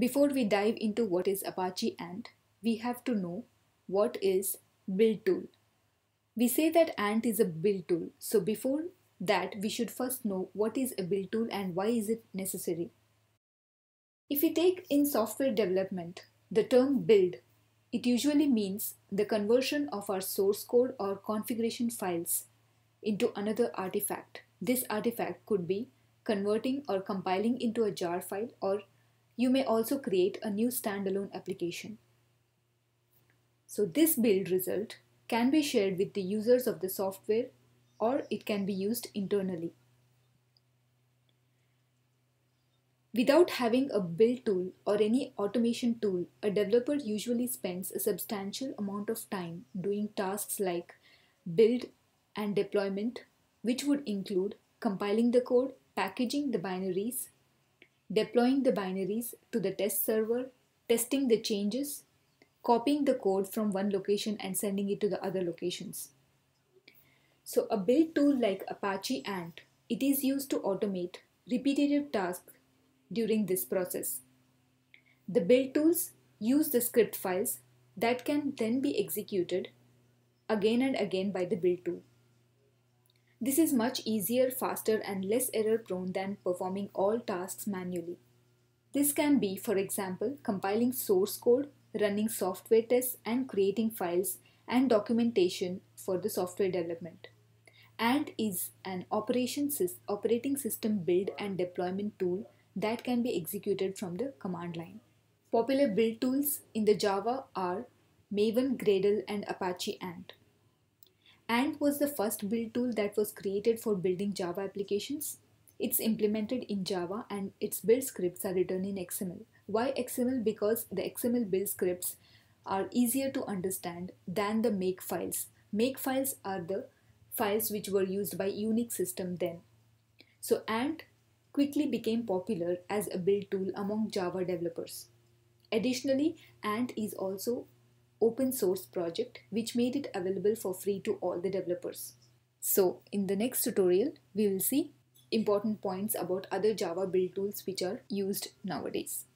Before we dive into what is Apache Ant, we have to know what is build tool. We say that Ant is a build tool, so before that we should first know what is a build tool and why is it necessary. If we take in software development the term build, it usually means the conversion of our source code or configuration files into another artifact. This artifact could be converting or compiling into a jar file, or you may also create a new standalone application. So this build result can be shared with the users of the software, or it can be used internally. Without having a build tool or any automation tool, a developer usually spends a substantial amount of time doing tasks like build and deployment, which would include compiling the code, packaging the binaries, deploying the binaries to the test server, testing the changes, copying the code from one location and sending it to the other locations. So a build tool like Apache Ant, it is used to automate repetitive tasks during this process. The build tools use the script files that can then be executed again and again by the build tool. This is much easier, faster, and less error prone than performing all tasks manually. This can be, for example, compiling source code, running software tests, and creating files and documentation for the software development. Ant is an operating system build and deployment tool that can be executed from the command line. Popular build tools in the Java are Maven, Gradle, and Apache Ant. Ant was the first build tool that was created for building Java applications. It's implemented in Java and its build scripts are written in XML. Why XML? Because the XML build scripts are easier to understand than the make files. Make files are the files which were used by Unix system then. So Ant quickly became popular as a build tool among Java developers. Additionally, Ant is also open source project which made it available for free to all the developers. So in the next tutorial, we will see important points about other Java build tools which are used nowadays.